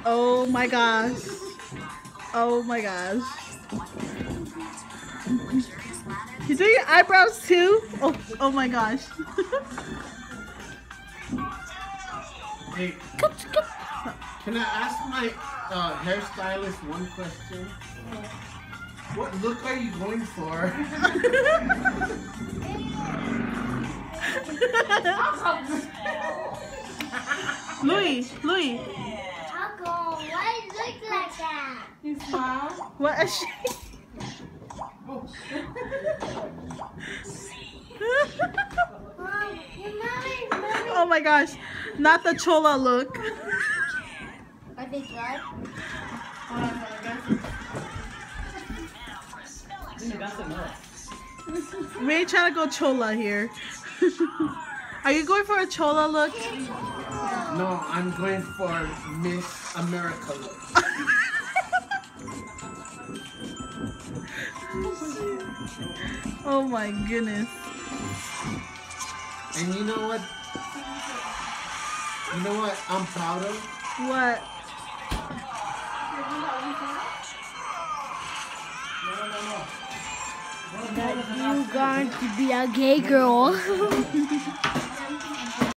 Oh my gosh. Oh my gosh. You do your eyebrows too? Oh my gosh. Hey, can I ask my hairstylist one question? What look are you going for? Louis. Taco, why it look like that? You smile. What a shame. Mom, your mommy. Oh my gosh. Not the chola look. Are they good? We ain't trying to go chola here. Are you going for a chola look? No, I'm going for Miss America look. Oh my goodness. And you know what? You know what I'm proud of? What? That you're going to be a gay girl.